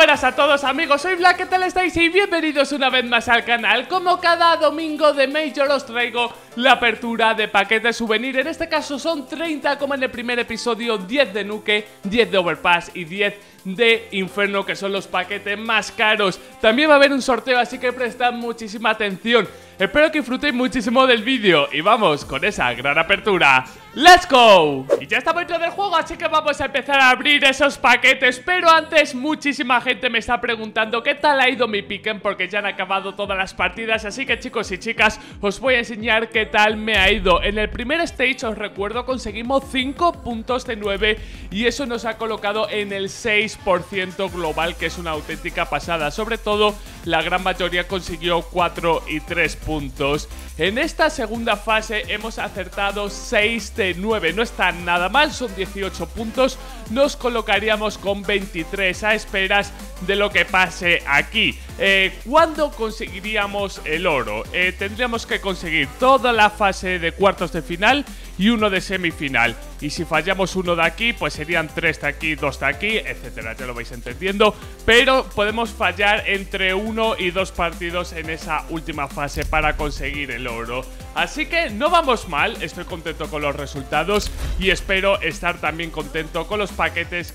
buenas a todos amigos, soy Black, ¿qué tal estáis? Y bienvenidos una vez más al canal. Como cada domingo de Major os traigo la apertura de paquetes souvenir. En este caso son 30 como en el primer episodio, 10 de Nuke, 10 de Overpass y 10 de Inferno, que son los paquetes más caros. También va a haber un sorteo, así que prestad muchísima atención. Espero que disfrutéis muchísimo del vídeo y vamos con esa gran apertura. ¡Let's go! Y ya estamos dentro del juego, así que vamos a empezar a abrir esos paquetes. Pero antes, muchísima gente me está preguntando qué tal ha ido mi piquen, porque ya han acabado todas las partidas. Así que chicos y chicas, os voy a enseñar qué tal me ha ido. En el primer stage, os recuerdo, conseguimos 5 puntos de 9 y eso nos ha colocado en el 6% global, que es una auténtica pasada. Sobre todo, la gran mayoría consiguió 4 y 3 puntos. En esta segunda fase hemos acertado 6 de 9, no está nada mal, son 18 puntos, nos colocaríamos con 23 a esperas de lo que pase aquí. ¿Cuándo conseguiríamos el oro? Tendríamos que conseguir toda la fase de cuartos de final y uno de semifinal, y si fallamos uno de aquí, pues serían 3 de aquí, 2 de aquí, etcétera, ya lo vais entendiendo. Pero podemos fallar entre 1 y 2 partidos en esa última fase para conseguir el oro. Así que no vamos mal, estoy contento con los resultados y espero estar también contento con los paquetes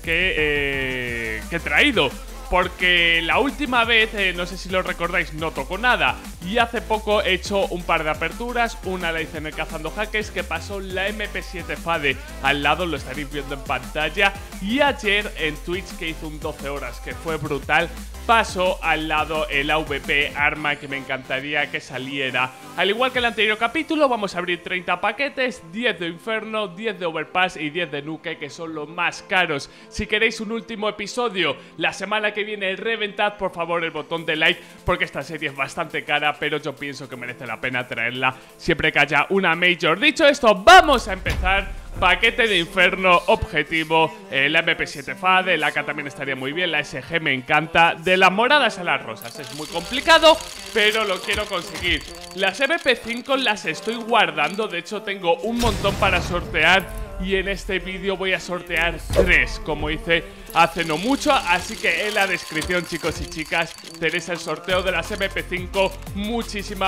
que he traído. Porque la última vez, no sé si lo recordáis, no tocó nada. Y hace poco he hecho un par de aperturas. Una la hice en el Cazando Jaques, que pasó la MP7 Fade al lado, lo estaréis viendo en pantalla. Y ayer en Twitch, que hizo un 12 horas, que fue brutal, pasó al lado el AVP arma, que me encantaría que saliera. Al igual que el anterior capítulo, vamos a abrir 30 paquetes, 10 de Inferno, 10 de Overpass y 10 de Nuke, que son los más caros. Si queréis un último episodio la semana que viene, reventad por favor el botón de like, porque esta serie es bastante cara, pero yo pienso que merece la pena traerla siempre que haya una Major. Dicho esto, vamos a empezar. Paquete de Inferno, objetivo, la MP7 Fade, la AK también estaría muy bien, la SG me encanta. De las moradas a las rosas es muy complicado, pero lo quiero conseguir. Las MP5 las estoy guardando, de hecho tengo un montón para sortear. Y en este vídeo voy a sortear 3, como hice hace no mucho. Así que en la descripción, chicos y chicas, tenéis el sorteo de las MP5. Muchísima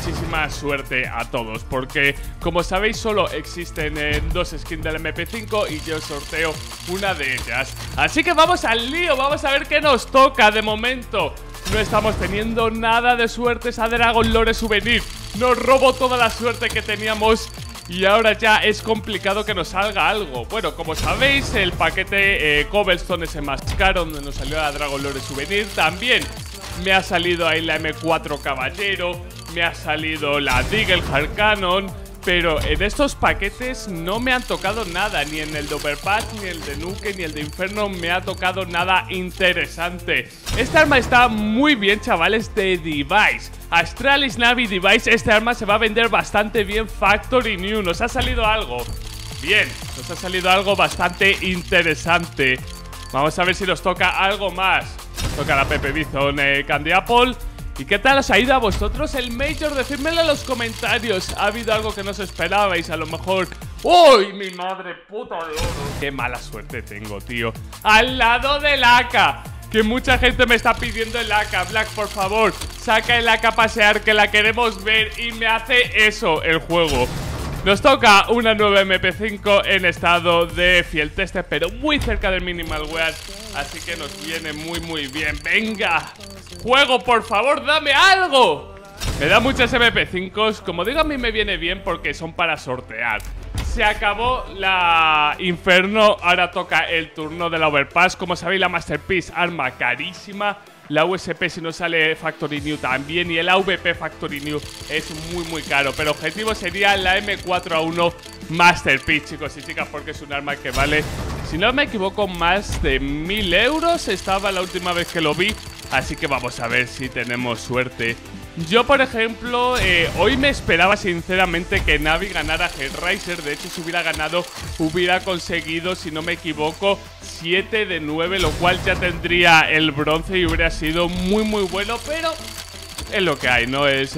suerte a todos, porque como sabéis solo existen 2 skins del MP5 y yo sorteo una de ellas. Así que vamos al lío, vamos a ver qué nos toca. De momento no estamos teniendo nada de suerte. Esa Dragon Lore Souvenir nos robó toda la suerte que teníamos y ahora ya es complicado que nos salga algo. Bueno, como sabéis, el paquete Cobblestone es el más caro, donde nos salió la Dragon Lore Souvenir. También me ha salido ahí la M4 Caballero, me ha salido la Deagle Hard Cannon. Pero en estos paquetes no me han tocado nada, ni en el de Overpass, ni el de Nuke, ni el de Inferno me ha tocado nada interesante. Esta arma está muy bien, chavales, de Device. Astralis Navi Device, este arma se va a vender bastante bien. Factory New, nos ha salido algo. Bien, nos ha salido algo bastante interesante. Vamos a ver si nos toca algo más. Nos toca la Pepe Bison Candy Apple. ¿Y qué tal os ha ido a vosotros el Major? Decídmelo en los comentarios. ¿Ha habido algo que no os esperabais? A lo mejor... ¡Uy, mi madre puta de oro! ¡Qué mala suerte tengo, tío! ¡Al lado del AK! Que mucha gente me está pidiendo el AK. Black, por favor, saca el AK a pasear, que la queremos ver. Y me hace eso el juego. Nos toca una nueva MP5 en estado de fiel tester, pero muy cerca del minimal wear. Así que nos viene muy bien. ¡Venga! ¡Juego, por favor, dame algo! Me da muchas MP5s. Como digo, a mí me viene bien porque son para sortear. Se acabó la Inferno, ahora toca el turno de la Overpass. Como sabéis, la Masterpiece, arma carísima. La USP, si no sale Factory New, también. Y el AVP Factory New es muy caro. Pero objetivo sería la M4A1 Masterpiece, chicos y chicas, porque es un arma que vale, si no me equivoco, más de 1000 euros. Estaba la última vez que lo vi. Así que vamos a ver si tenemos suerte. Yo, por ejemplo, hoy me esperaba sinceramente que Navi ganara Hellraiser. De hecho, si hubiera ganado, hubiera conseguido, si no me equivoco, 7 de 9, lo cual ya tendría el bronce y hubiera sido muy bueno. Pero es lo que hay, ¿no? Es...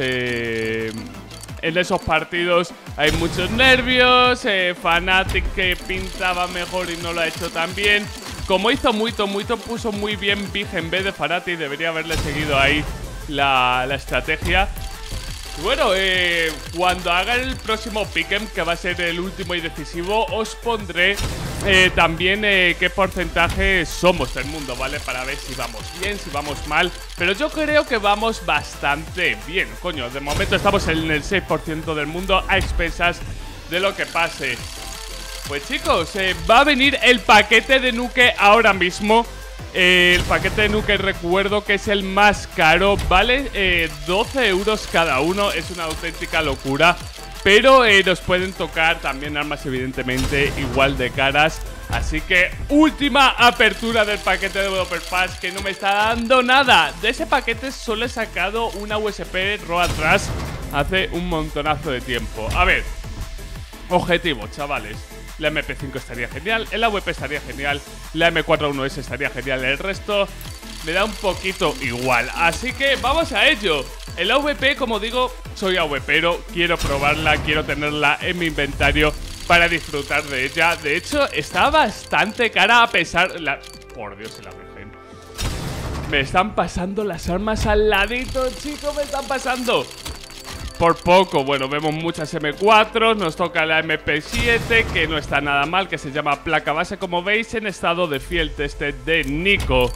en esos partidos hay muchos nervios. Fnatic, que pintaba mejor y no lo ha hecho tan bien. Como hizo Muito puso muy bien Big en vez de Farati. Debería haberle seguido ahí la estrategia. Bueno, cuando haga el próximo pick'em, que va a ser el último y decisivo, os pondré también qué porcentaje somos del mundo, ¿vale? Para ver si vamos bien, si vamos mal. Pero yo creo que vamos bastante bien, coño. De momento estamos en el 6% del mundo a expensas de lo que pase. Pues chicos, va a venir el paquete de Nuke ahora mismo. El paquete de Nuke, recuerdo que es el más caro, vale 12 euros cada uno, es una auténtica locura. Pero nos pueden tocar también armas evidentemente igual de caras. Así que última apertura del paquete de Developer Pass, que no me está dando nada. De ese paquete solo he sacado una USP Road Rush hace un montonazo de tiempo. A ver, objetivo, chavales. La MP5 estaría genial, el AWP estaría genial, la M41S estaría genial, el resto me da un poquito igual. Así que vamos a ello. El AWP, como digo, soy AWPero, quiero probarla, quiero tenerla en mi inventario para disfrutar de ella. De hecho, está bastante cara a pesar... Por Dios, la Virgen. Me están pasando las armas al ladito, chicos, me están pasando. Por poco, bueno, vemos muchas M4, nos toca la MP7, que no está nada mal, que se llama placa base, como veis, en estado de field test de Nico.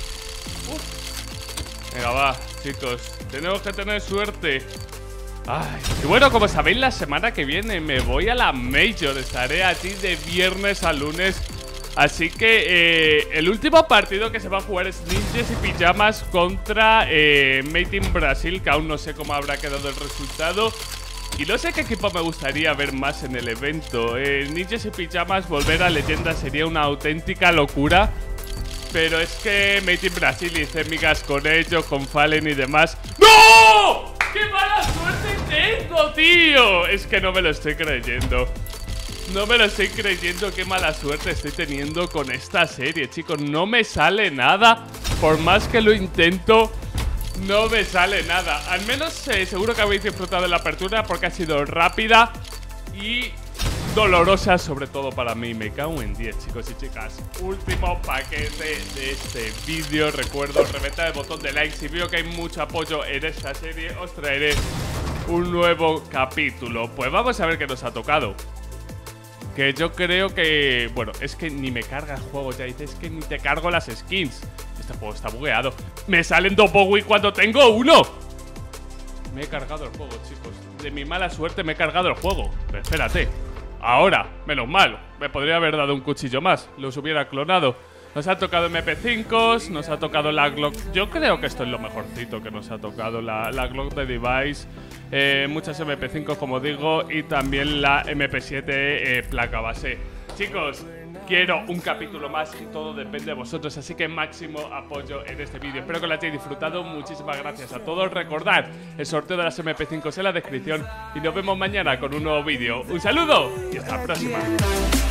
Venga, va, chicos, tenemos que tener suerte. Ay. Y bueno, como sabéis, la semana que viene me voy a la Major, estaré allí de viernes a lunes. Así que el último partido que se va a jugar es Ninjas y Pijamas contra Made in Brasil, que aún no sé cómo habrá quedado el resultado. Y no sé qué equipo me gustaría ver más en el evento. Ninjas y Pijamas volver a leyenda sería una auténtica locura. Pero es que Made in Brasil hice migas con ellos, con Fallen y demás. ¡No! ¡Qué mala suerte tengo, tío! Es que no me lo estoy creyendo. No me lo estoy creyendo, qué mala suerte estoy teniendo con esta serie, chicos. No me sale nada, por más que lo intento, no me sale nada. Al menos seguro que habéis disfrutado de la apertura porque ha sido rápida y dolorosa, sobre todo para mí. Me cago en 10, chicos y chicas. Último paquete de este vídeo. Recuerdo reventar el botón de like. Si veo que hay mucho apoyo en esta serie, os traeré un nuevo capítulo. Pues vamos a ver qué nos ha tocado. Que yo creo que... Bueno, es que ni me carga el juego. Ya dices que ni te cargo las skins. Este juego está bugueado. Me salen dos Bowie cuando tengo uno. Me he cargado el juego, chicos. De mi mala suerte me he cargado el juego. Pero espérate. Ahora, menos mal. Me podría haber dado un cuchillo más. Los hubiera clonado. Nos ha tocado MP5s, nos ha tocado la Glock. Yo creo que esto es lo mejorcito que nos ha tocado, la Glock de Device. Muchas MP5, como digo, y también la MP7 placa base. Chicos, quiero un capítulo más y todo depende de vosotros, así que máximo apoyo en este vídeo. Espero que lo hayáis disfrutado. Muchísimas gracias a todos. Recordad el sorteo de las MP5 en la descripción y nos vemos mañana con un nuevo vídeo. Un saludo y hasta la próxima.